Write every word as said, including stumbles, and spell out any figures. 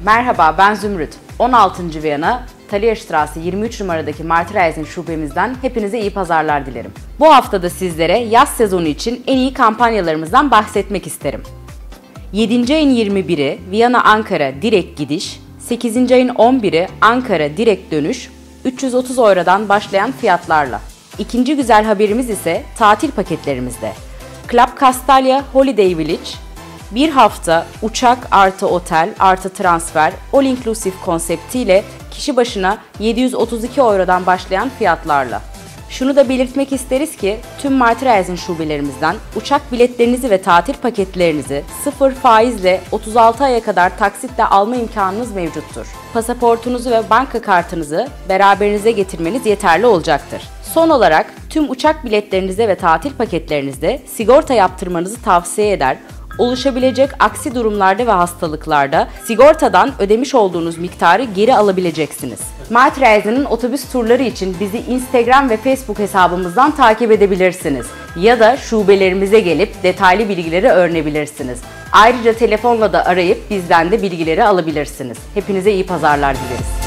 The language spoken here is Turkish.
Merhaba, ben Zümrüt. on altıncı Viyana, Thalia yirmi üç numaradaki Marti şubemizden hepinize iyi pazarlar dilerim. Bu haftada sizlere yaz sezonu için en iyi kampanyalarımızdan bahsetmek isterim. yedinci ayın yirmi biri Viyana-Ankara direkt gidiş, sekizinci ayın on biri Ankara direkt dönüş, üç yüz otuz eurodan başlayan fiyatlarla. İkinci güzel haberimiz ise tatil paketlerimizde. Club Castalia Holiday Village, bir hafta uçak artı otel artı transfer all inclusive konseptiyle kişi başına yedi yüz otuz iki eurodan başlayan fiyatlarla. Şunu da belirtmek isteriz ki tüm Marti şubelerimizden uçak biletlerinizi ve tatil paketlerinizi sıfır faizle otuz altı aya kadar taksitle alma imkanınız mevcuttur. Pasaportunuzu ve banka kartınızı beraberinize getirmeniz yeterli olacaktır. Son olarak tüm uçak biletlerinize ve tatil paketlerinizde sigorta yaptırmanızı tavsiye eder. Oluşabilecek aksi durumlarda ve hastalıklarda sigortadan ödemiş olduğunuz miktarı geri alabileceksiniz. Marti otobüs turları için bizi Instagram ve Facebook hesabımızdan takip edebilirsiniz. Ya da şubelerimize gelip detaylı bilgileri öğrenebilirsiniz. Ayrıca telefonla da arayıp bizden de bilgileri alabilirsiniz. Hepinize iyi pazarlar dileriz.